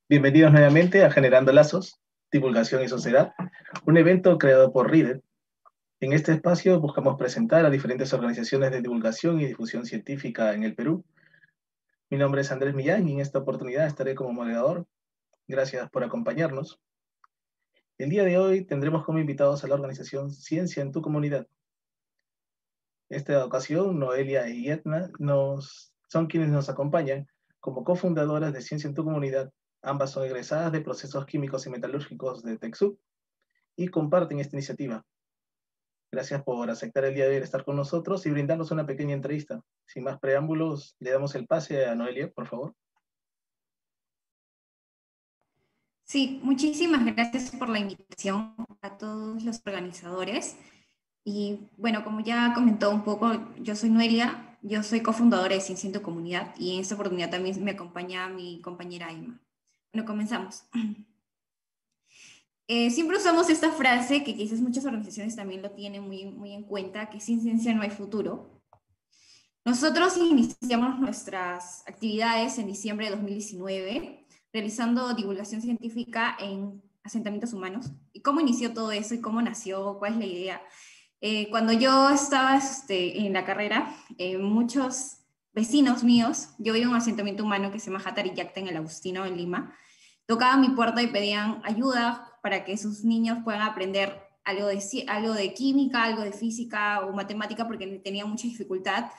Bienvenidos nuevamente a Generando Lazos, Divulgación y Sociedad, un evento creado por RIDE. En este espacio buscamos presentar a diferentes organizaciones de divulgación y difusión científica en el Perú. Mi nombre es Andrés Millán y en esta oportunidad estaré como moderador. Gracias por acompañarnos. El día de hoy tendremos como invitados a la organización Ciencia en tu Comunidad. Esta ocasión, Noelia y Edna son quienes nos acompañan como cofundadoras de Ciencia en tu Comunidad. Ambas son egresadas de procesos químicos y metalúrgicos de TechSoup y comparten esta iniciativa. Gracias por aceptar el día de hoy estar con nosotros y brindarnos una pequeña entrevista. Sin más preámbulos, le damos el pase a Noelia, por favor. Sí, muchísimas gracias por la invitación a todos los organizadores. Y bueno, como ya comentó un poco, yo soy Noelia, yo soy cofundadora de Ciencia en tu Comunidad y en esta oportunidad también me acompaña mi compañera Emma. Bueno, comenzamos. Siempre usamos esta frase que quizás muchas organizaciones también lo tienen muy en cuenta, que sin ciencia no hay futuro. Nosotros iniciamos nuestras actividades en diciembre de 2019, realizando divulgación científica en asentamientos humanos. ¿Y cómo inició todo eso y cómo nació? ¿Cuál es la idea? Cuando yo estaba en la carrera, muchos vecinos míos, yo vivo en un asentamiento humano que se llama Jatariyacta en el Agustino, en Lima, tocaban mi puerta y pedían ayuda para que sus niños puedan aprender algo de química, algo de física o matemática, porque tenían mucha dificultad.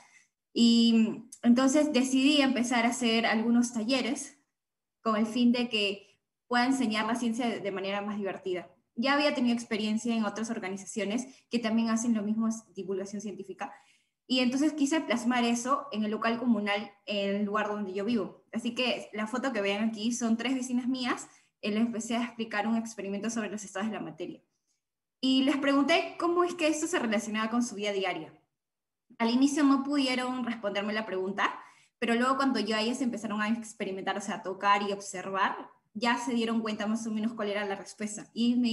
Y entonces decidí empezar a hacer algunos talleres con el fin de que pueda enseñar la ciencia de manera más divertida. Ya había tenido experiencia en otras organizaciones que también hacen lo mismo, divulgación científica, y entonces quise plasmar eso en el local comunal, en el lugar donde yo vivo. Así que la foto que vean aquí son tres vecinas mías, les empecé a explicar un experimento sobre los estados de la materia. Y les pregunté cómo es que esto se relacionaba con su vida diaria. Al inicio no pudieron responderme la pregunta, pero luego cuando ya ellos empezaron a experimentar, o sea, a tocar y observar, ya se dieron cuenta más o menos cuál era la respuesta.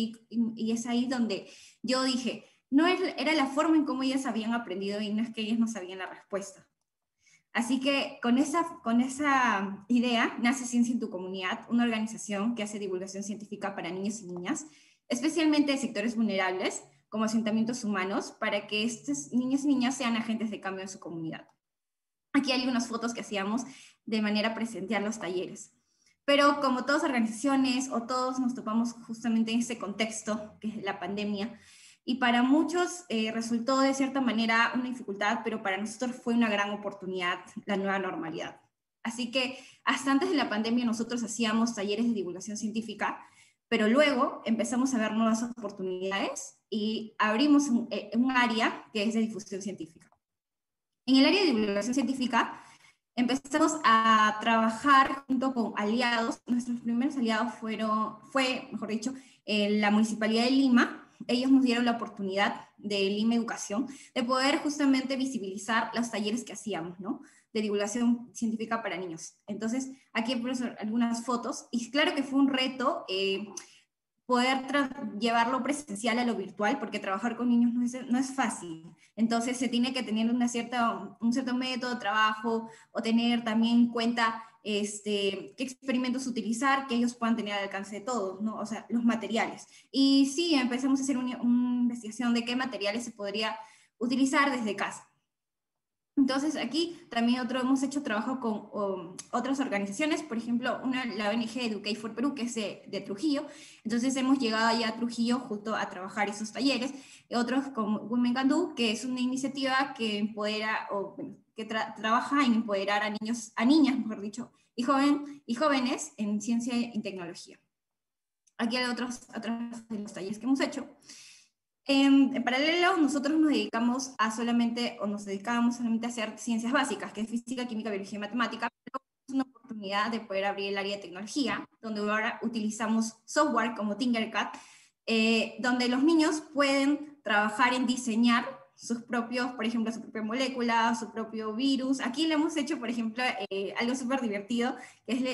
Y es ahí donde yo dije, no era la forma en cómo ellas habían aprendido y no es que ellas no sabían la respuesta. Así que con esa idea nace Ciencia en tu Comunidad, una organización que hace divulgación científica para niños y niñas, especialmente de sectores vulnerables, como asentamientos humanos, para que estos niños y niñas sean agentes de cambio en su comunidad. Aquí hay unas fotos que hacíamos de manera presencial los talleres. Pero como todas organizaciones o todos nos topamos justamente en ese contexto, que es la pandemia, y para muchos resultó de cierta manera una dificultad, pero para nosotros fue una gran oportunidad, la nueva normalidad. Así que hasta antes de la pandemia nosotros hacíamos talleres de divulgación científica, pero luego empezamos a ver nuevas oportunidades y abrimos un área que es de difusión científica. En el área de divulgación científica empezamos a trabajar junto con aliados. Nuestros primeros aliados mejor dicho, la Municipalidad de Lima. Ellos nos dieron la oportunidad de Lima Educación de poder justamente visibilizar los talleres que hacíamos, ¿no? De divulgación científica para niños. Entonces, aquí hay algunas fotos, y claro que fue un reto poder llevarlo presencial a lo virtual, porque trabajar con niños no es fácil. Entonces se tiene que tener un cierto método de trabajo o tener también en cuenta qué experimentos utilizar, que ellos puedan tener al alcance de todos, ¿no? O sea, los materiales. Y sí, empezamos a hacer una investigación de qué materiales se podría utilizar desde casa. Entonces aquí también hemos hecho trabajo con otras organizaciones, por ejemplo, la ONG Educate for Perú, que es de Trujillo. Entonces hemos llegado allá a Trujillo justo a trabajar esos talleres. Y otros como Women Can Do, que es una iniciativa que empodera o que trabaja en empoderar a niños, a niñas, mejor dicho, y jóvenes en ciencia y tecnología. Aquí hay otros de los talleres que hemos hecho. En paralelo, nosotros nos dedicamos nos dedicábamos solamente a hacer ciencias básicas, que es física, química, biología y matemática, pero es una oportunidad de poder abrir el área de tecnología, donde ahora utilizamos software como Tinkercad, donde los niños pueden trabajar en diseñar sus propios, por ejemplo, su propia molécula, su propio virus. Aquí le hemos hecho, por ejemplo, algo súper divertido, que es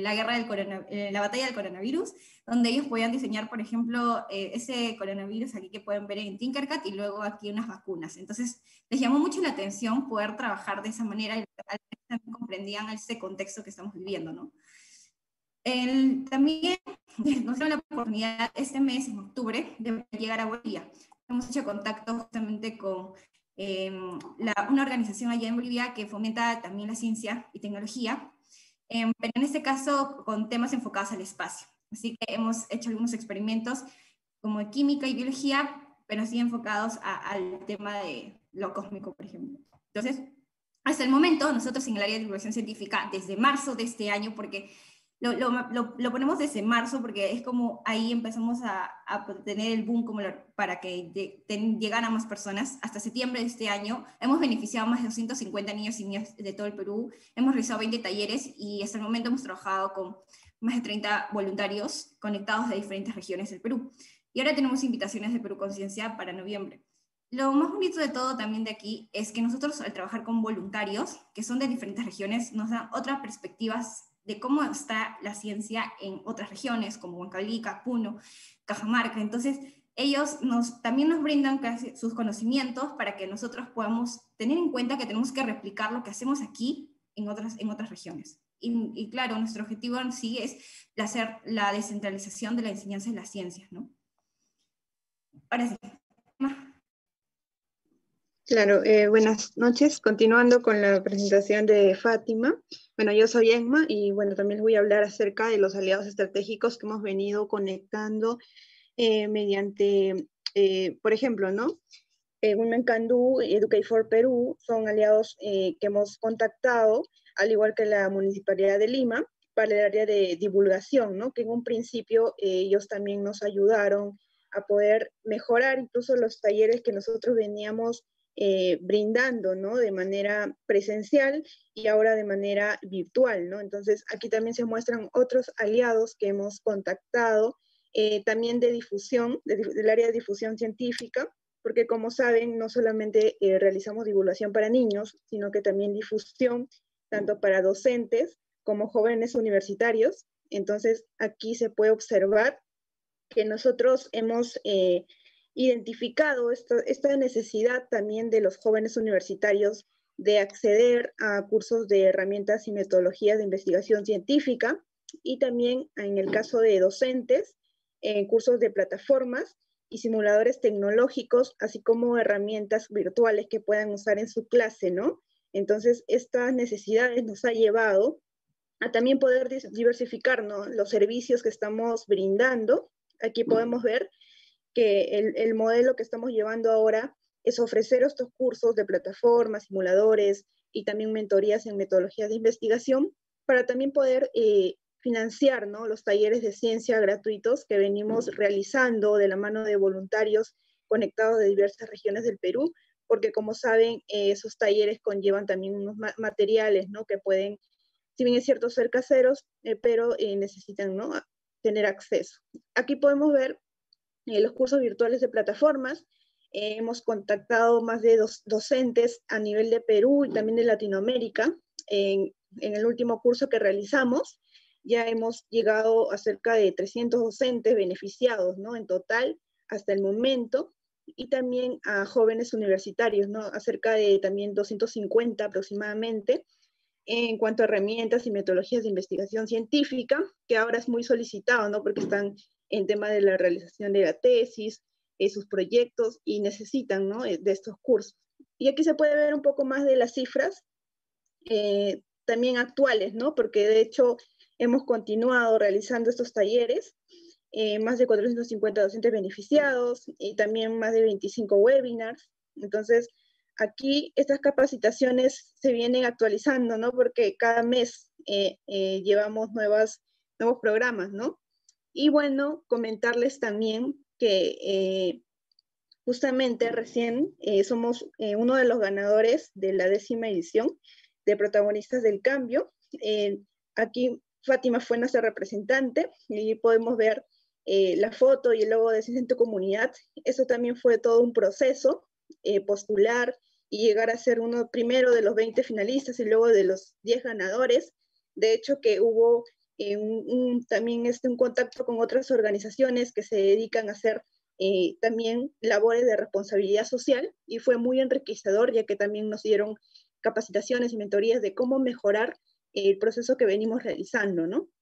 la batalla del coronavirus, donde ellos podían diseñar, por ejemplo, ese coronavirus aquí que pueden ver en Tinkercad y luego aquí unas vacunas. Entonces, les llamó mucho la atención poder trabajar de esa manera y también comprendían ese contexto que estamos viviendo, ¿no? También nos dieron la oportunidad este mes, en octubre, de llegar a Bolivia. Hemos hecho contacto justamente con una organización allá en Bolivia que fomenta también la ciencia y tecnología, pero en este caso con temas enfocados al espacio. Así que hemos hecho algunos experimentos como química y biología, pero sí enfocados al tema de lo cósmico, por ejemplo. Entonces, hasta el momento, nosotros en el área de divulgación científica, desde marzo de este año, porque lo ponemos desde marzo porque es como ahí empezamos a tener el boom como para que llegaran a más personas. Hasta septiembre de este año hemos beneficiado a más de 250 niños y niñas de todo el Perú. Hemos realizado 20 talleres y hasta el momento hemos trabajado con más de 30 voluntarios conectados de diferentes regiones del Perú. Y ahora tenemos invitaciones de Perú Conciencia para noviembre. Lo más bonito de todo también de aquí es que nosotros al trabajar con voluntarios que son de diferentes regiones nos dan otras perspectivas de cómo está la ciencia en otras regiones, como Huancavelica, Puno, Cajamarca. Entonces, ellos también nos brindan sus conocimientos para que nosotros podamos tener en cuenta que tenemos que replicar lo que hacemos aquí en otras regiones. Y claro, nuestro objetivo en sí es hacer la descentralización de la enseñanza de las ciencias, ¿no? Ahora sí. Claro, buenas noches. Continuando con la presentación de Fátima. Bueno, yo soy Emma y bueno, también les voy a hablar acerca de los aliados estratégicos que hemos venido conectando mediante, por ejemplo, ¿no? Women Can Do, Educate for Perú son aliados que hemos contactado, al igual que la Municipalidad de Lima, para el área de divulgación, ¿no? Que en un principio ellos también nos ayudaron a poder mejorar incluso los talleres que nosotros veníamos brindando, ¿no? De manera presencial y ahora de manera virtual, ¿no? Entonces, aquí también se muestran otros aliados que hemos contactado, también de difusión, del área de difusión científica, porque como saben, no solamente realizamos divulgación para niños, sino que también difusión tanto para docentes como jóvenes universitarios. Entonces, aquí se puede observar que nosotros hemos identificado esta necesidad también de los jóvenes universitarios de acceder a cursos de herramientas y metodologías de investigación científica y también en el caso de docentes, cursos de plataformas y simuladores tecnológicos, así como herramientas virtuales que puedan usar en su clase, ¿no? Entonces, estas necesidades nos ha llevado a también poder diversificar, ¿no? Los servicios que estamos brindando. Aquí podemos ver que el modelo que estamos llevando ahora es ofrecer estos cursos de plataformas, simuladores y también mentorías en metodologías de investigación para también poder financiar, ¿no? Los talleres de ciencia gratuitos que venimos realizando de la mano de voluntarios conectados de diversas regiones del Perú, porque como saben, esos talleres conllevan también unos materiales, ¿no? Que pueden, si bien es cierto, ser caseros, pero necesitan, ¿no? Tener acceso. Aquí podemos ver los cursos virtuales de plataformas. Hemos contactado más de docentes a nivel de Perú y también de Latinoamérica. En el último curso que realizamos, ya hemos llegado a cerca de 300 docentes beneficiados, ¿no? En total, hasta el momento, y también a jóvenes universitarios, ¿no? A cerca de también 250 aproximadamente, en cuanto a herramientas y metodologías de investigación científica, que ahora es muy solicitado, ¿no? Porque están en tema de la realización de la tesis, sus proyectos, y necesitan, ¿no? De estos cursos. Y aquí se puede ver un poco más de las cifras, también actuales, ¿no? Porque de hecho hemos continuado realizando estos talleres, más de 450 docentes beneficiados y también más de 25 webinars. Entonces, aquí estas capacitaciones se vienen actualizando, ¿no? Porque cada mes llevamos nuevos programas, ¿no? Y bueno, comentarles también que justamente recién somos uno de los ganadores de la 10ª edición de Protagonistas del Cambio. Aquí Fátima fue nuestra representante y podemos ver la foto y el logo de Ciencia en tu Comunidad. Eso también fue todo un proceso, postular y llegar a ser uno primero de los 20 finalistas y luego de los 10 ganadores. De hecho, que hubo también un contacto con otras organizaciones que se dedican a hacer también labores de responsabilidad social, y fue muy enriquecedor, ya que también nos dieron capacitaciones y mentorías de cómo mejorar el proceso que venimos realizando, ¿no?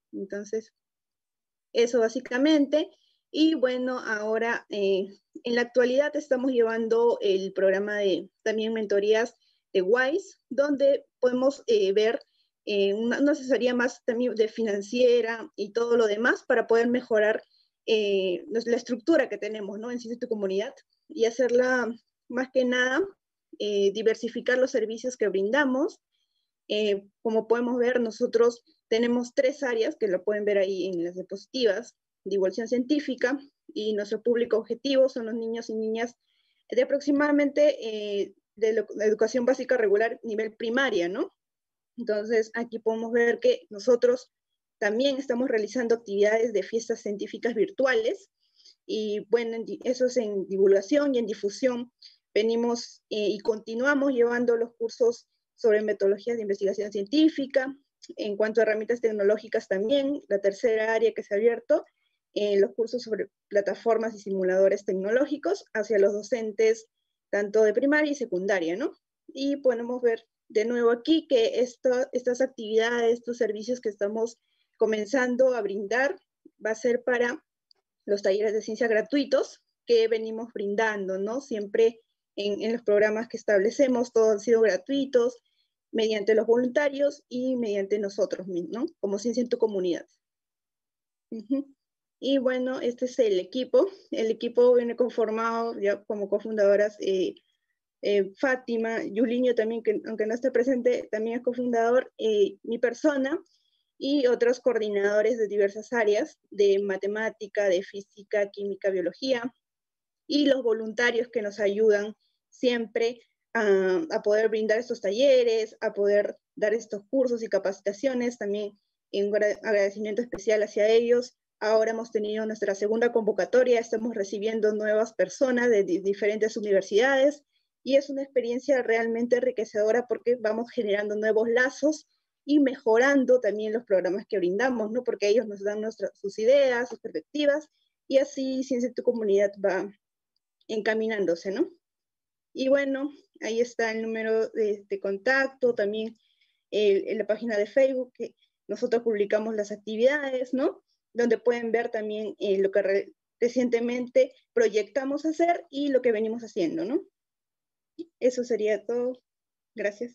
Entonces, eso básicamente. Y bueno, ahora en la actualidad estamos llevando el programa de también mentorías de WISE, donde podemos ver una asesoría más también de financiera y todo lo demás para poder mejorar la estructura que tenemos, ¿no? En Ciencia y tu Comunidad y hacerla más que nada, diversificar los servicios que brindamos. Como podemos ver, nosotros tenemos 3 áreas que lo pueden ver ahí en las diapositivas: divulgación científica, y nuestro público objetivo son los niños y niñas de aproximadamente la educación básica regular nivel primaria, ¿no? Entonces, aquí podemos ver que nosotros también estamos realizando actividades de fiestas científicas virtuales, y bueno, eso es en divulgación y en difusión. Venimos y continuamos llevando los cursos sobre metodologías de investigación científica. En cuanto a herramientas tecnológicas también, la tercera área que se ha abierto, los cursos sobre plataformas y simuladores tecnológicos hacia los docentes tanto de primaria y secundaria, ¿no? Y podemos ver de nuevo aquí que estas actividades, estos servicios que estamos comenzando a brindar, va a ser para los talleres de ciencia gratuitos que venimos brindando, ¿no? Siempre en los programas que establecemos, todos han sido gratuitos, mediante los voluntarios y mediante nosotros mismos, ¿no? Como Ciencia en tu Comunidad. Y bueno, este es el equipo. El equipo viene conformado ya como cofundadoras Fátima, Yuliño también, que aunque no esté presente, también es cofundador, mi persona, y otros coordinadores de diversas áreas, de matemática, de física, química, biología, y los voluntarios que nos ayudan siempre a poder brindar estos talleres, a poder dar estos cursos y capacitaciones. También un agradecimiento especial hacia ellos. Ahora hemos tenido nuestra segunda convocatoria, estamos recibiendo nuevas personas de diferentes universidades, y es una experiencia realmente enriquecedora porque vamos generando nuevos lazos y mejorando también los programas que brindamos, ¿no? Porque ellos nos dan sus ideas, sus perspectivas, y así Ciencia en tu Comunidad va encaminándose, ¿no? Y bueno, ahí está el número de contacto, también en la página de Facebook, que nosotros publicamos las actividades, ¿no? Donde pueden ver también lo que recientemente proyectamos hacer y lo que venimos haciendo, ¿no? Eso sería todo. Gracias.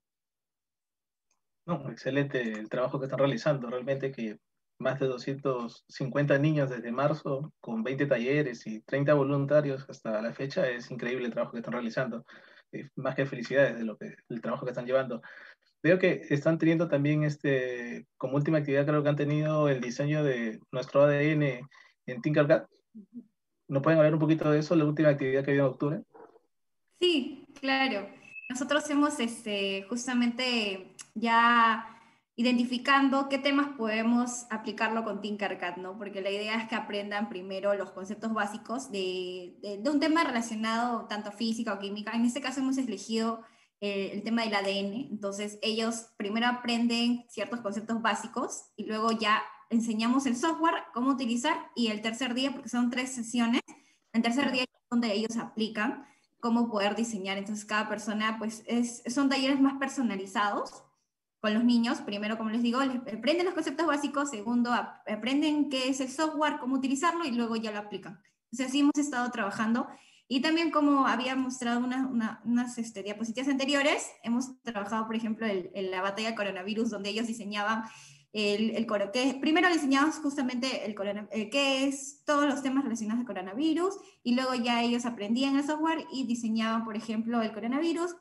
No, excelente el trabajo que están realizando. Realmente que más de 250 niños desde marzo, con 20 talleres y 30 voluntarios hasta la fecha, es increíble el trabajo que están realizando. Más que felicidades de el trabajo que están llevando. Veo que están teniendo también, como última actividad, creo que han tenido el diseño de nuestro ADN en Tinkercad. ¿No pueden hablar un poquito de eso, la última actividad que había en octubre? Sí, claro. Nosotros hemos justamente ya identificando qué temas podemos aplicarlo con Tinkercad, ¿no? Porque la idea es que aprendan primero los conceptos básicos de un tema relacionado tanto a física o química. En este caso hemos elegido el tema del ADN. Entonces ellos primero aprenden ciertos conceptos básicos y luego ya enseñamos el software, cómo utilizar, y el tercer día, porque son 3 sesiones, el tercer día es donde ellos aplican cómo poder diseñar. Entonces cada persona, pues son talleres más personalizados con los niños. Primero, como les digo, les aprenden los conceptos básicos. Segundo, aprenden qué es el software, cómo utilizarlo, y luego ya lo aplican. Entonces así hemos estado trabajando. Y también, como había mostrado unas diapositivas anteriores, hemos trabajado, por ejemplo, en la batalla del coronavirus, donde ellos diseñaban primero le enseñamos justamente qué es todos los temas relacionados al coronavirus, y luego ya ellos aprendían el software y diseñaban, por ejemplo, el coronavirus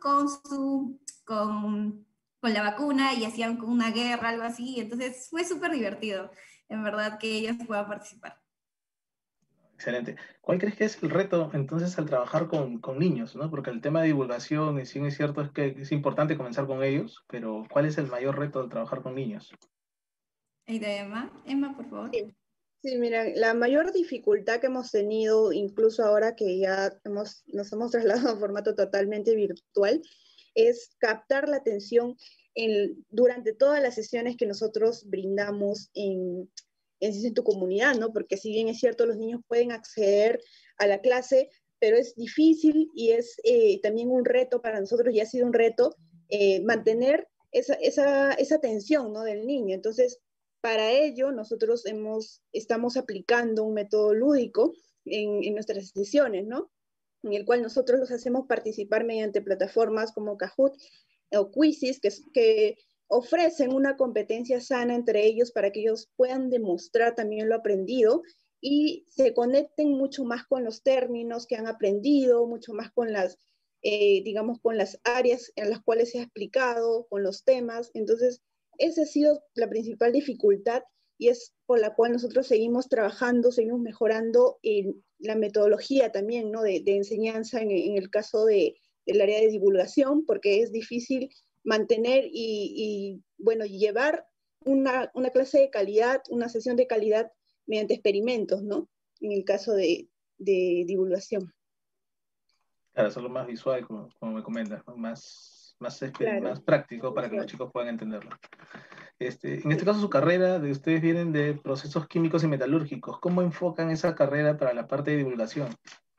con la vacuna, y hacían una guerra, algo así. Entonces fue súper divertido, en verdad, que ellos puedan participar. Excelente. ¿Cuál crees que es el reto entonces al trabajar con niños, ¿no? Porque el tema de divulgación, y sí es cierto, es que es importante comenzar con ellos, pero ¿cuál es el mayor reto al trabajar con niños? ¿Y de Emma? Emma, por favor. Sí. Sí, mira, la mayor dificultad que hemos tenido, incluso ahora que ya nos hemos trasladado a formato totalmente virtual, es captar la atención durante todas las sesiones que nosotros brindamos en Ciencia en tu Comunidad, ¿no? Porque si bien es cierto, los niños pueden acceder a la clase, pero es difícil y es también un reto para nosotros, y ha sido un reto mantener esa atención, ¿no? Del niño. Entonces, Para ello, nosotros estamos aplicando un método lúdico en nuestras sesiones, ¿no? En el cual nosotros los hacemos participar mediante plataformas como Kahoot o Quizzes, que ofrecen una competencia sana entre ellos para que ellos puedan demostrar también lo aprendido y se conecten mucho más con los términos que han aprendido, mucho más con digamos, con las áreas en las cuales se ha explicado, con los temas. Entonces, esa ha sido la principal dificultad y es por la cual nosotros seguimos trabajando, seguimos mejorando la metodología también, ¿no? de enseñanza en el caso del área de divulgación, porque es difícil mantener bueno, llevar una clase de calidad, una sesión de calidad mediante experimentos, ¿no? En el caso de divulgación. Claro, hacerlo más visual, como me comentas, ¿no? Claro, más práctico para que los visual. chicos puedan entenderlo. En este caso, su carrera, de ustedes vienen de procesos químicos y metalúrgicos. ¿Cómo enfocan esa carrera para la parte de divulgación?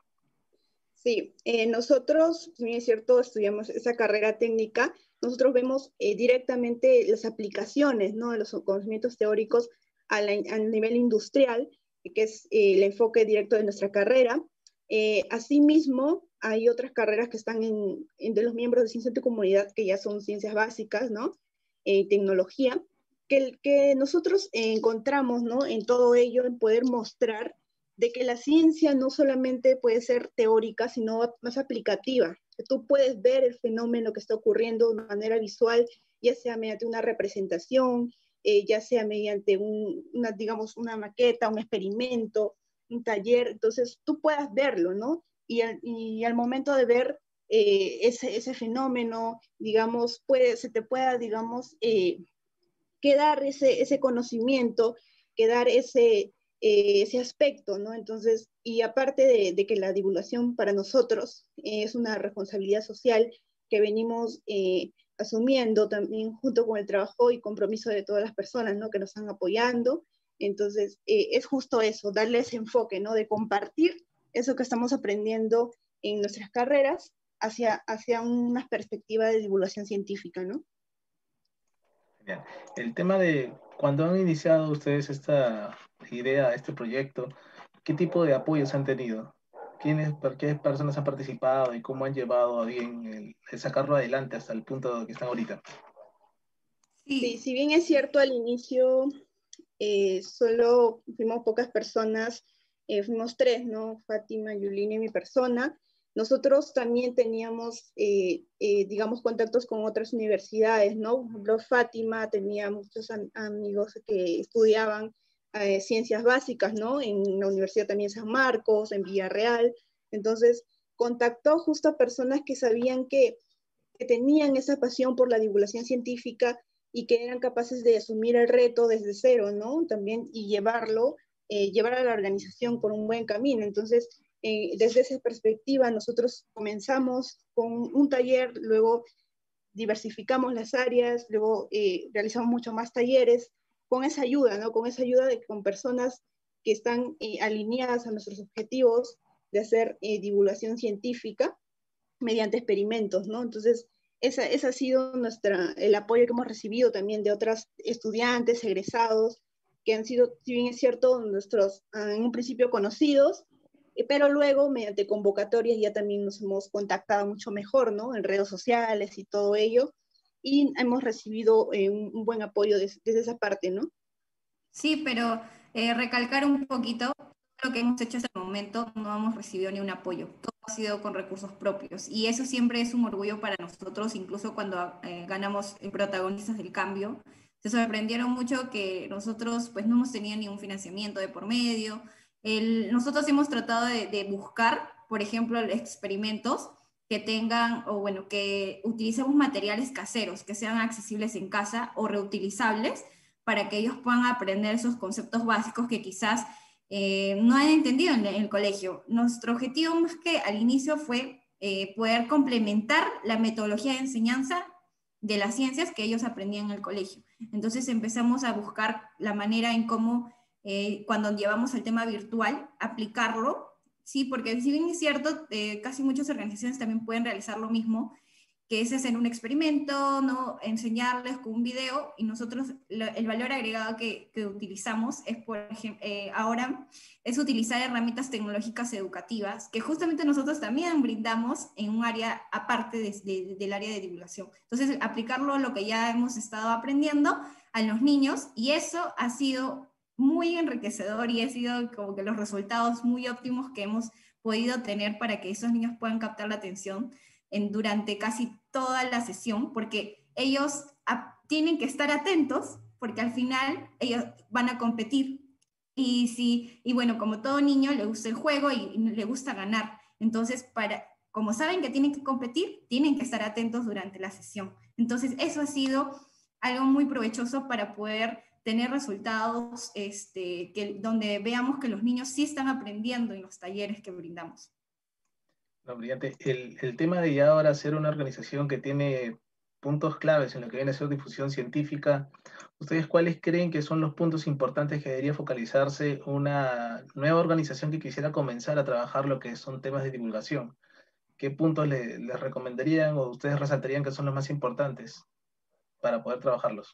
Sí, nosotros, si bien es cierto, estudiamos esa carrera técnica, nosotros vemos directamente las aplicaciones, ¿no? De los conocimientos teóricos a nivel industrial, que es el enfoque directo de nuestra carrera. Asimismo, hay otras carreras que están de los miembros de Ciencia de Comunidad, que ya son ciencias básicas, ¿no? Tecnología, que nosotros encontramos, ¿no? En todo ello, en poder mostrar de que la ciencia no solamente puede ser teórica, sino más aplicativa. Tú puedes ver el fenómeno que está ocurriendo de manera visual, ya sea mediante una representación, ya sea mediante digamos, una maqueta, un experimento, un taller. Entonces, tú puedas verlo, ¿no? Y al momento de ver ese fenómeno, digamos, se te pueda, digamos, quedar ese conocimiento, quedar ese aspecto, ¿no? Entonces, y aparte de que la divulgación para nosotros es una responsabilidad social que venimos asumiendo también junto con el trabajo y compromiso de todas las personas, ¿no? Que nos están apoyando. Entonces, es justo eso, darle ese enfoque, ¿no? De compartir eso que estamos aprendiendo en nuestras carreras hacia una perspectiva de divulgación científica, ¿no? Genial. El tema de cuando han iniciado ustedes esta idea, este proyecto, ¿qué tipo de apoyos han tenido? ¿Qué personas han participado y cómo han llevado a bien el sacarlo adelante hasta el punto que están ahorita? Sí. Sí, si bien es cierto, al inicio solo fuimos pocas personas, fuimos tres, ¿no? Fátima, Yulina y mi persona. Nosotros también teníamos, digamos, contactos con otras universidades, ¿no? Por ejemplo, Fátima tenía muchos amigos que estudiaban ciencias básicas, ¿no? En la Universidad también San Marcos, en Villarreal. Entonces, contactó justo a personas que sabían que tenían esa pasión por la divulgación científica y que eran capaces de asumir el reto desde cero, ¿no? También y llevar a la organización por un buen camino. Entonces, desde esa perspectiva, nosotros comenzamos con un taller, luego diversificamos las áreas, luego realizamos mucho más talleres, con esa ayuda, ¿no? Con esa ayuda con personas que están alineadas a nuestros objetivos de hacer divulgación científica mediante experimentos, ¿no? Entonces, esa ha sido el apoyo que hemos recibido también de otras estudiantes, egresados, que han sido, si bien es cierto, nuestros en un principio conocidos, pero luego mediante convocatorias ya también nos hemos contactado mucho mejor, ¿no? En redes sociales y todo ello, y hemos recibido un buen apoyo desde esa parte, ¿no? Sí, pero recalcar un poquito, lo que hemos hecho hasta el momento, no hemos recibido ni un apoyo, todo ha sido con recursos propios y eso siempre es un orgullo para nosotros, incluso cuando ganamos protagonistas del cambio. Se sorprendieron mucho que nosotros pues no hemos tenido ni un financiamiento de por medio. Nosotros hemos tratado de buscar, por ejemplo, experimentos que tengan, o bueno, que utilicemos materiales caseros, que sean accesibles en casa o reutilizables, para que ellos puedan aprender esos conceptos básicos que quizás no han entendido en el colegio. Nuestro objetivo más que al inicio fue poder complementar la metodología de enseñanza de las ciencias que ellos aprendían en el colegio. Entonces empezamos a buscar la manera en cómo, cuando llevamos el tema virtual, aplicarlo, ¿sí? Porque si bien es cierto, casi muchas organizaciones también pueden realizar lo mismo, que es hacer un experimento, ¿no? Enseñarles con un video, y nosotros el valor agregado que utilizamos es, por ejemplo, ahora es utilizar herramientas tecnológicas educativas, que justamente nosotros también brindamos en un área aparte del área de divulgación. Entonces, aplicarlo a lo que ya hemos estado aprendiendo a los niños, y eso ha sido muy enriquecedor y ha sido como que los resultados muy óptimos que hemos podido tener para que esos niños puedan captar la atención durante casi toda la sesión, porque ellos tienen que estar atentos, porque al final ellos van a competir. Y bueno, como todo niño le gusta el juego y le gusta ganar. Entonces, como saben que tienen que competir, tienen que estar atentos durante la sesión. Entonces, eso ha sido algo muy provechoso para poder tener resultados donde veamos que los niños sí están aprendiendo en los talleres que brindamos. No, brillante. El tema de ya ahora ser una organización que tiene puntos claves en lo que viene a ser difusión científica, ¿ustedes cuáles creen que son los puntos importantes que debería focalizarse una nueva organización que quisiera comenzar a trabajar lo que son temas de divulgación? ¿Qué puntos les recomendarían o ustedes resaltarían que son los más importantes para poder trabajarlos?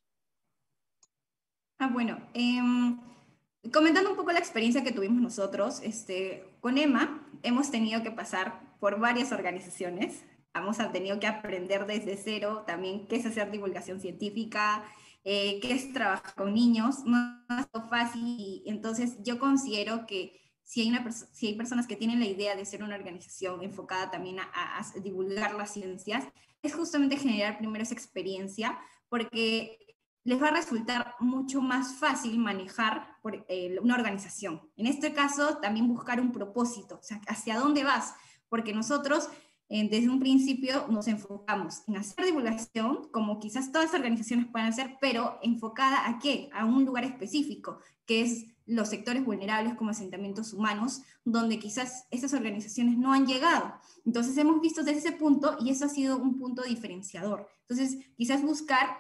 Bueno, comentando un poco la experiencia que tuvimos nosotros, con Emma hemos tenido que pasar por varias organizaciones, hemos tenido que aprender desde cero también qué es hacer divulgación científica, qué es trabajar con niños, no es fácil, y entonces yo considero que si hay personas que tienen la idea de ser una organización enfocada también a divulgar las ciencias, es justamente generar primero esa experiencia, porque les va a resultar mucho más fácil manejar una organización. En este caso, también buscar un propósito, o sea, hacia dónde vas, porque nosotros desde un principio nos enfocamos en hacer divulgación, como quizás todas las organizaciones puedan hacer, pero enfocada ¿a qué? A un lugar específico, que es los sectores vulnerables como asentamientos humanos, donde quizás esas organizaciones no han llegado. Entonces hemos visto desde ese punto, y eso ha sido un punto diferenciador. Entonces, quizás buscar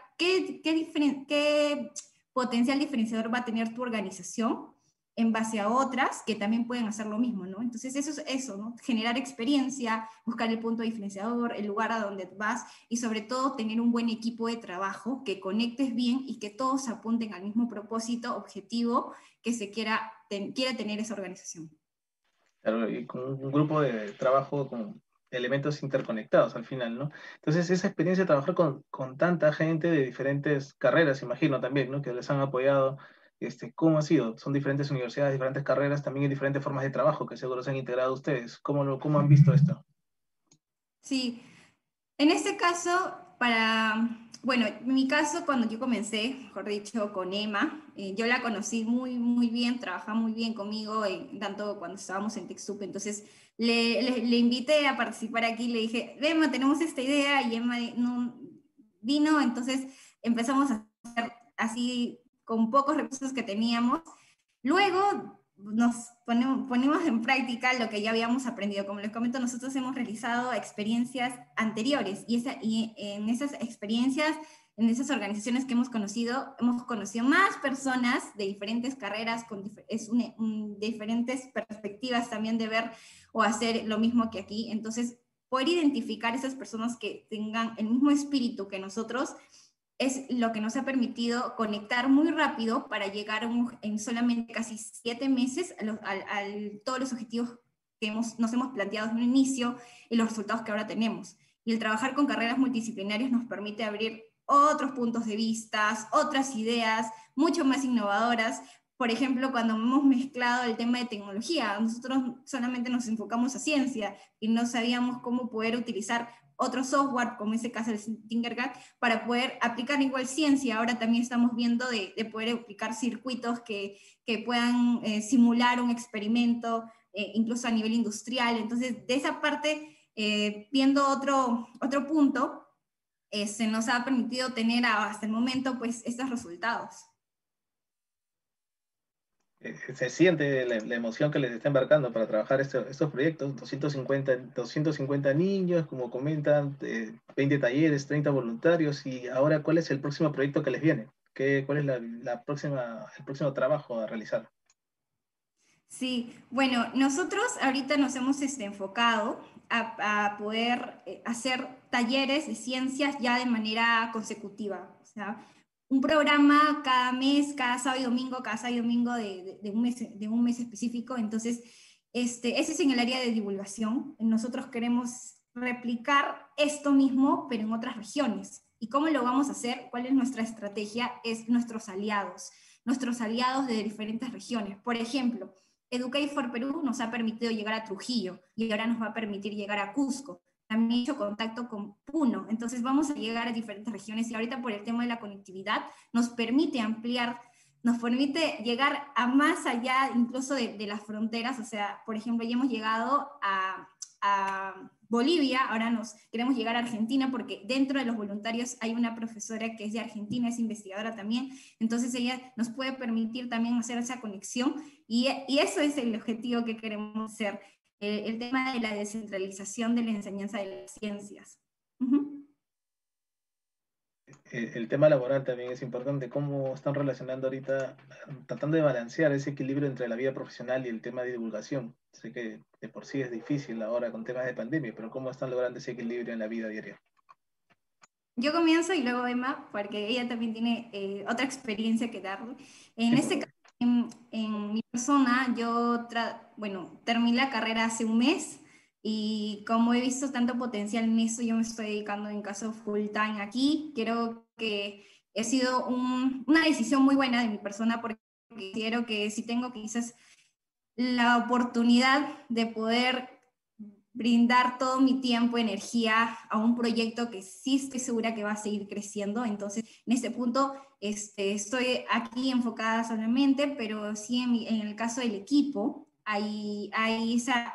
qué potencial diferenciador va a tener tu organización en base a otras que también pueden hacer lo mismo, ¿no? Entonces eso es eso, ¿no? Generar experiencia, buscar el punto diferenciador, el lugar a donde vas, y sobre todo tener un buen equipo de trabajo, que conectes bien y que todos apunten al mismo propósito, objetivo que se quiera tener esa organización. Claro, y con un grupo de trabajo con elementos interconectados al final, ¿no? Entonces, esa experiencia de trabajar con tanta gente de diferentes carreras, imagino también, ¿no? Que les han apoyado, ¿cómo ha sido? Son diferentes universidades, diferentes carreras, también hay diferentes formas de trabajo que seguro se han integrado ustedes. ¿Cómo han visto esto? Sí, en este caso, bueno, en mi caso, cuando yo comencé, mejor dicho, con Emma, yo la conocí muy, muy bien, trabajaba muy bien conmigo, tanto cuando estábamos en TechSoup. Entonces le invité a participar aquí, le dije, Emma, tenemos esta idea, y Emma no, vino. Entonces empezamos a hacer así con pocos recursos que teníamos. Luego nos ponemos en práctica lo que ya habíamos aprendido. Como les comento, nosotros hemos realizado experiencias anteriores, y en esas experiencias, en esas organizaciones que hemos conocido más personas de diferentes carreras, con diferentes perspectivas también de ver o hacer lo mismo que aquí. Entonces, poder identificar esas personas que tengan el mismo espíritu que nosotros es lo que nos ha permitido conectar muy rápido para llegar en solamente casi 7 meses a todos los objetivos que nos hemos planteado en un inicio, y los resultados que ahora tenemos. Y el trabajar con carreras multidisciplinarias nos permite abrir otros puntos de vista, otras ideas mucho más innovadoras. Por ejemplo, cuando hemos mezclado el tema de tecnología, nosotros solamente nos enfocamos a ciencia y no sabíamos cómo poder utilizar otro software, como en ese caso el Tinkercad, para poder aplicar igual ciencia. Ahora también estamos viendo de poder aplicar circuitos que puedan simular un experimento, incluso a nivel industrial. Entonces, de esa parte, viendo otro punto, se nos ha permitido tener hasta el momento pues estos resultados. Se siente la emoción que les está embarcando para trabajar estos proyectos, 250 niños, como comentan, 20 talleres, 30 voluntarios, y ahora, ¿cuál es el próximo proyecto que les viene? ¿Cuál es el próximo trabajo a realizar? Sí, bueno, nosotros ahorita nos hemos enfocado a poder hacer talleres de ciencias ya de manera consecutiva. O sea, un programa cada mes, cada sábado y domingo de un mes específico. Entonces, ese es en el área de divulgación. Nosotros queremos replicar esto mismo, pero en otras regiones. ¿Y cómo lo vamos a hacer? ¿Cuál es nuestra estrategia? Es nuestros aliados de diferentes regiones. Por ejemplo, Educate for Perú nos ha permitido llegar a Trujillo y ahora nos va a permitir llegar a Cusco. También he hecho contacto con Puno, entonces vamos a llegar a diferentes regiones y ahorita por el tema de la conectividad nos permite ampliar, nos permite llegar a más allá incluso de las fronteras, o sea, por ejemplo, ya hemos llegado a Bolivia, ahora nos queremos llegar a Argentina porque dentro de los voluntarios hay una profesora que es de Argentina, es investigadora también, entonces ella nos puede permitir también hacer esa conexión y eso es el objetivo que queremos hacer, el tema de la descentralización de la enseñanza de las ciencias. El tema laboral también es importante. ¿Cómo están relacionando ahorita, tratando de balancear ese equilibrio entre la vida profesional y el tema de divulgación? Sé que de por sí es difícil ahora con temas de pandemia, pero ¿cómo están logrando ese equilibrio en la vida diaria? Yo comienzo y luego Emma, porque ella también tiene otra experiencia que darle. En Sí, este caso, en mi persona, bueno, terminé la carrera hace un mes y como he visto tanto potencial en eso, yo me estoy dedicando en caso full time aquí. Creo que ha sido una decisión muy buena de mi persona porque quiero que si tengo quizás la oportunidad de poder brindar todo mi tiempo, energía a un proyecto que sí estoy segura que va a seguir creciendo. Entonces, en este punto, estoy aquí enfocada solamente, pero sí en el caso del equipo, hay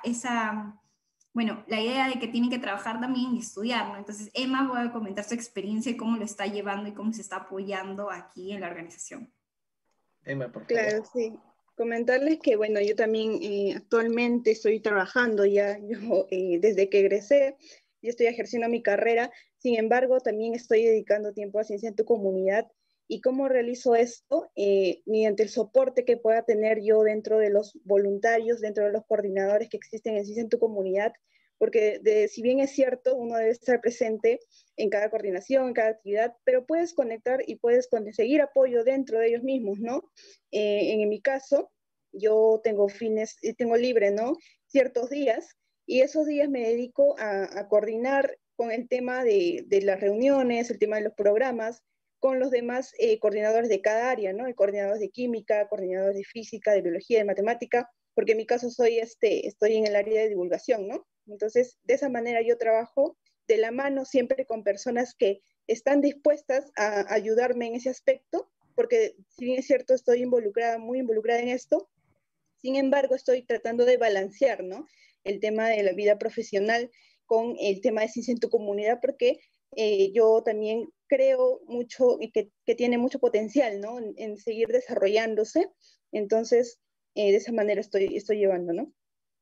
bueno, la idea de que tienen que trabajar también y estudiar, ¿no? Entonces, Emma va a comentar su experiencia y cómo lo está llevando y cómo se está apoyando aquí en la organización. Emma, por favor. Claro, sí. Comentarles que, bueno, yo también actualmente estoy trabajando ya, yo desde que egresé, yo estoy ejerciendo mi carrera, sin embargo, también estoy dedicando tiempo a Ciencia en tu Comunidad. ¿Y cómo realizo esto? Mediante el soporte que pueda tener yo dentro de los voluntarios, dentro de los coordinadores que existen en Ciencia en tu Comunidad, porque si bien es cierto, uno debe estar presente en cada coordinación, en cada actividad, pero puedes conectar y puedes conseguir apoyo dentro de ellos mismos, ¿no? En mi caso, yo tengo libre, ¿no? Ciertos días y esos días me dedico a coordinar con el tema de las reuniones, el tema de los programas, con los demás coordinadores de cada área, ¿no? Coordinadores de química, coordinadores de física, de biología, de matemática, porque en mi caso estoy en el área de divulgación, ¿no? Entonces, de esa manera yo trabajo de la mano siempre con personas que están dispuestas a ayudarme en ese aspecto, porque si bien es cierto, estoy involucrada, muy involucrada en esto, sin embargo, estoy tratando de balancear, ¿no? El tema de la vida profesional con el tema de ciencia en tu comunidad, porque yo también creo mucho y que tiene mucho potencial, ¿no? En seguir desarrollándose. Entonces, de esa manera estoy llevando, ¿no?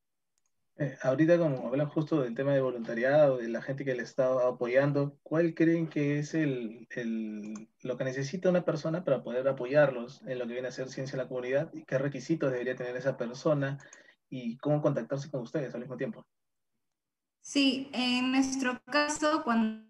Ahorita como hablan justo del tema de voluntariado, de la gente que le está apoyando, ¿cuál creen que es lo que necesita una persona para poder apoyarlos en lo que viene a ser ciencia en la comunidad? ¿Y qué requisitos debería tener esa persona? ¿Y cómo contactarse con ustedes al mismo tiempo? Sí, en nuestro caso, cuando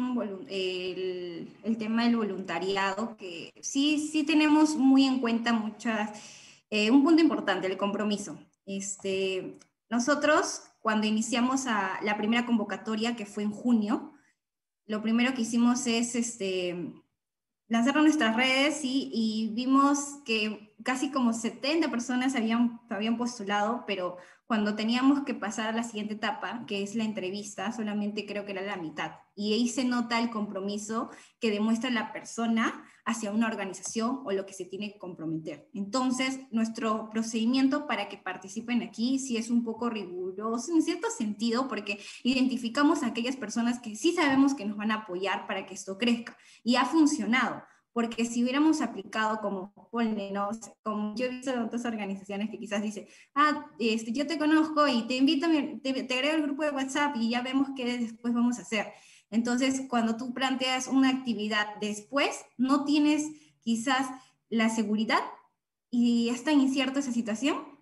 el tema del voluntariado, que sí tenemos muy en cuenta un punto importante, el compromiso. Nosotros, cuando iniciamos la primera convocatoria, que fue en junio, lo primero que hicimos es lanzaron nuestras redes y vimos que casi como 70 personas habían postulado, pero cuando teníamos que pasar a la siguiente etapa, que es la entrevista, solamente creo que era la mitad. Y ahí se nota el compromiso que demuestra la persona hacia una organización o lo que se tiene que comprometer. Entonces, nuestro procedimiento para que participen aquí sí es un poco riguroso en cierto sentido, porque identificamos a aquellas personas que sí sabemos que nos van a apoyar para que esto crezca y ha funcionado, porque si hubiéramos aplicado como, ponle, ¿no? Como yo he visto en otras organizaciones que quizás dicen, yo te conozco y te invito, te agrego al grupo de WhatsApp y ya vemos qué después vamos a hacer. Entonces, cuando tú planteas una actividad después, no tienes quizás la seguridad y es tan incierta esa situación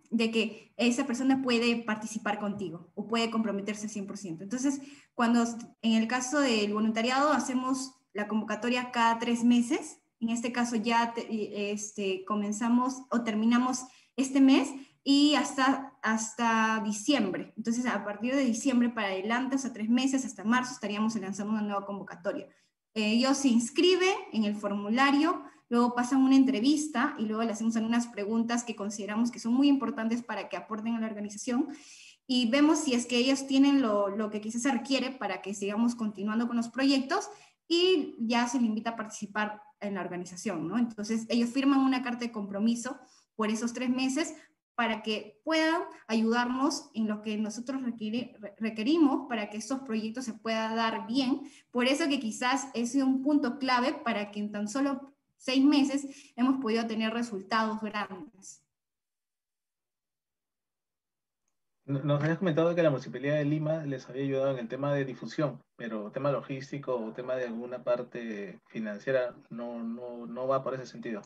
de que esa persona puede participar contigo o puede comprometerse 100%. Entonces, cuando en el caso del voluntariado hacemos la convocatoria cada 3 meses, en este caso ya comenzamos o terminamos este mes y hasta diciembre. Entonces, a partir de diciembre para adelante, o sea, 3 meses, hasta marzo, estaríamos lanzando una nueva convocatoria. Ellos se inscriben en el formulario, luego pasan una entrevista y luego le hacemos algunas preguntas que consideramos que son muy importantes para que aporten a la organización y vemos si es que ellos tienen lo que quizás se requiere para que sigamos continuando con los proyectos y ya se le invita a participar en la organización, ¿no? Entonces ellos firman una carta de compromiso por esos 3 meses para que puedan ayudarnos en lo que nosotros requerimos para que estos proyectos se puedan dar bien. Por eso que quizás es un punto clave para que en tan solo 6 meses hemos podido tener resultados grandes. Nos habías comentado que la Municipalidad de Lima les había ayudado en el tema de difusión, pero tema logístico o tema de alguna parte financiera no va por ese sentido.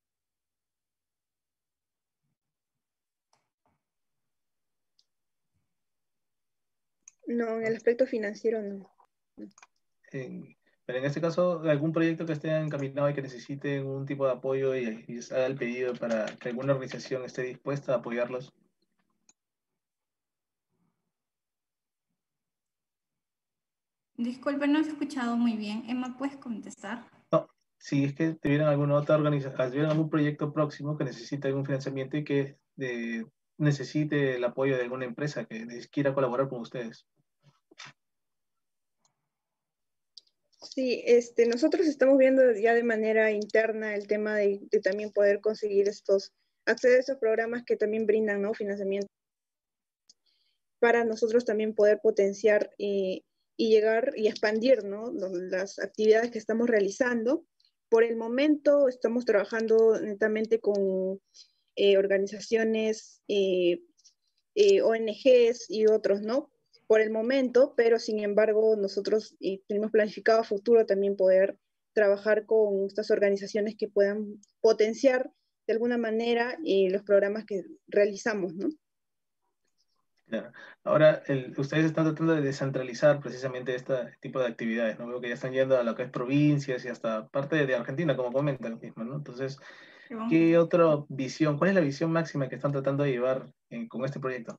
No, en el aspecto financiero no. Pero en este caso, algún proyecto que esté encaminado y que necesite un tipo de apoyo y se haga el pedido para que alguna organización esté dispuesta a apoyarlos. Disculpe, no he escuchado muy bien. Emma, ¿puedes contestar? No, si es que tuvieran alguna otra organización, tuvieran algún proyecto próximo que necesite algún financiamiento y que necesite el apoyo de alguna empresa que quiera colaborar con ustedes. Sí, nosotros estamos viendo ya de manera interna el tema de también poder conseguir acceder a estos programas que también brindan, ¿no?, financiamiento para nosotros también poder potenciar y llegar y expandir, ¿no?, las actividades que estamos realizando. Por el momento estamos trabajando netamente con organizaciones, ONGs y otros, ¿no?, por el momento, pero sin embargo nosotros tenemos planificado a futuro también poder trabajar con estas organizaciones que puedan potenciar de alguna manera los programas que realizamos, ¿no? Claro. Ahora, ustedes están tratando de descentralizar precisamente este tipo de actividades, ¿no? Veo que ya están yendo a lo que es provincias y hasta parte de Argentina, como comentan mismo, ¿no? Entonces, ¿qué otra visión, cuál es la visión máxima que están tratando de llevar con este proyecto?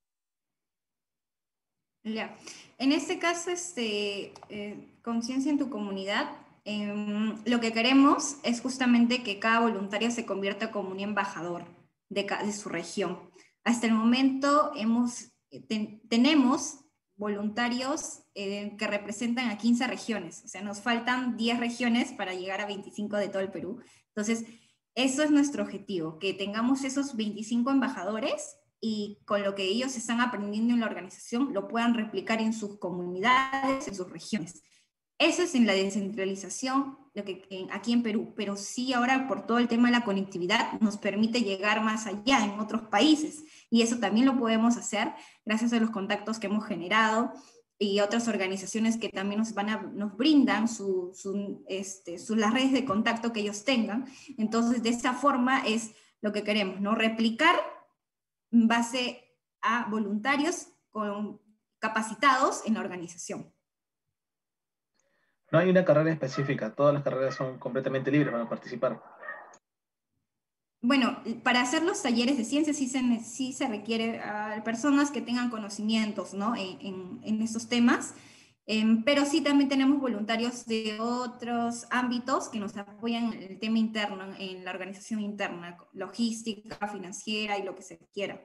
Ya. En este caso, Conciencia en tu comunidad, lo que queremos es justamente que cada voluntario se convierta como un embajador de su región. Hasta el momento tenemos voluntarios que representan a 15 regiones, o sea, nos faltan 10 regiones para llegar a 25 de todo el Perú. Entonces, eso es nuestro objetivo, que tengamos esos 25 embajadores y con lo que ellos están aprendiendo en la organización lo puedan replicar en sus comunidades, en sus regiones. Eso es en la descentralización aquí en Perú, pero sí ahora por todo el tema de la conectividad nos permite llegar más allá en otros países y eso también lo podemos hacer gracias a los contactos que hemos generado y otras organizaciones que también nos brindan las redes de contacto que ellos tengan. Entonces de esa forma es lo que queremos, ¿no? Replicar en base a voluntarios capacitados en la organización. No hay una carrera específica, todas las carreras son completamente libres para participar. Bueno, para hacer los talleres de ciencias sí se requiere personas que tengan conocimientos, ¿no?, en estos temas, pero sí también tenemos voluntarios de otros ámbitos que nos apoyan en el tema interno, en la organización interna, logística, financiera y lo que se quiera.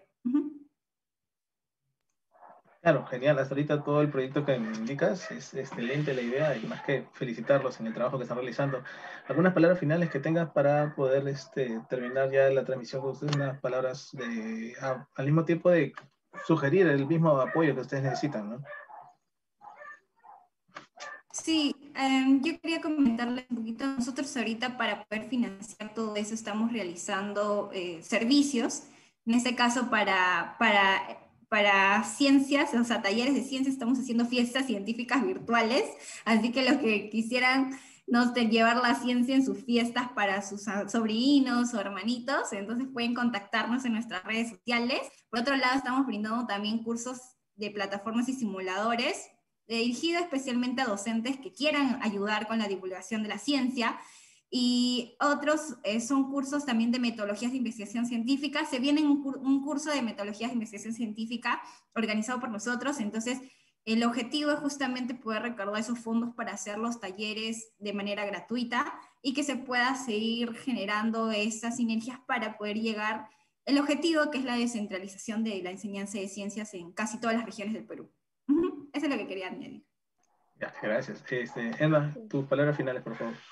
Claro, genial. Hasta ahorita todo el proyecto que me indicas es excelente la idea y más que felicitarlos en el trabajo que están realizando. ¿Algunas palabras finales que tengas para poder terminar ya la transmisión con ustedes? Unas palabras al mismo tiempo de sugerir el mismo apoyo que ustedes necesitan, ¿no? Sí, yo quería comentarles un poquito. Nosotros ahorita para poder financiar todo eso estamos realizando servicios, en este caso para ciencias, o sea, talleres de ciencias, estamos haciendo fiestas científicas virtuales, así que los que quisieran ¿no? De llevar la ciencia en sus fiestas para sus sobrinos o hermanitos, entonces pueden contactarnos en nuestras redes sociales. Por otro lado, estamos brindando también cursos de plataformas y simuladores, dirigidos especialmente a docentes que quieran ayudar con la divulgación de la ciencia, y otros son cursos también de metodologías de investigación científica. Se viene un curso de metodologías de investigación científica organizado por nosotros, entonces el objetivo es justamente poder recaudar esos fondos para hacer los talleres de manera gratuita y que se pueda seguir generando esas sinergias para poder llegar el objetivo, que es la descentralización de la enseñanza de ciencias en casi todas las regiones del Perú. Eso es lo que quería añadir. Ya, gracias. Emma, tus palabras finales, por favor.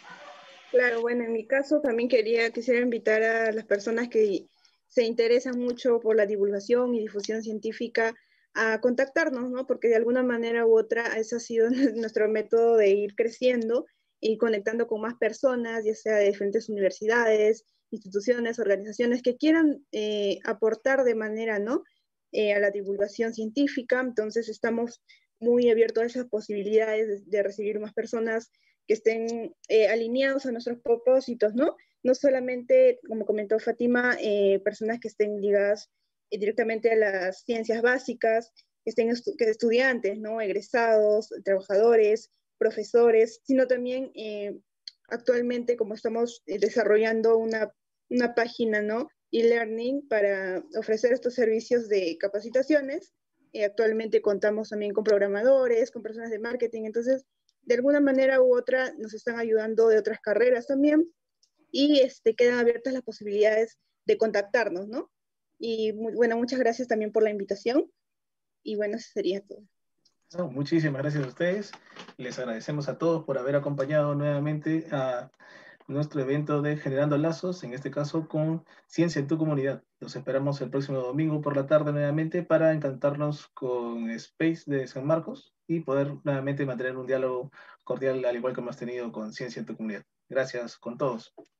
Claro, bueno, en mi caso también quisiera invitar a las personas que se interesan mucho por la divulgación y difusión científica a contactarnos, ¿no? Porque de alguna manera u otra ese ha sido nuestro método de ir creciendo y conectando con más personas, ya sea de diferentes universidades, instituciones, organizaciones que quieran aportar de manera, ¿no? A la divulgación científica. Entonces estamos muy abiertos a esas posibilidades de recibir más personas que estén alineados a nuestros propósitos, ¿no? No solamente, como comentó Fátima, personas que estén ligadas directamente a las ciencias básicas, que estén estudiantes, ¿no? Egresados, trabajadores, profesores, sino también actualmente, como estamos desarrollando una página, ¿no? E-learning para ofrecer estos servicios de capacitaciones. Actualmente contamos también con programadores, con personas de marketing, entonces de alguna manera u otra nos están ayudando de otras carreras también y quedan abiertas las posibilidades de contactarnos, ¿no? Y bueno, muchas gracias también por la invitación y bueno, eso sería todo. No, muchísimas gracias a ustedes. Les agradecemos a todos por haber acompañado nuevamente a nuestro evento de Generando Lazos, en este caso con Ciencia en tu Comunidad. Los esperamos el próximo domingo por la tarde nuevamente para encantarnos con Space de San Marcos y poder nuevamente mantener un diálogo cordial al igual que hemos tenido con Ciencia en tu Comunidad. Gracias con todos.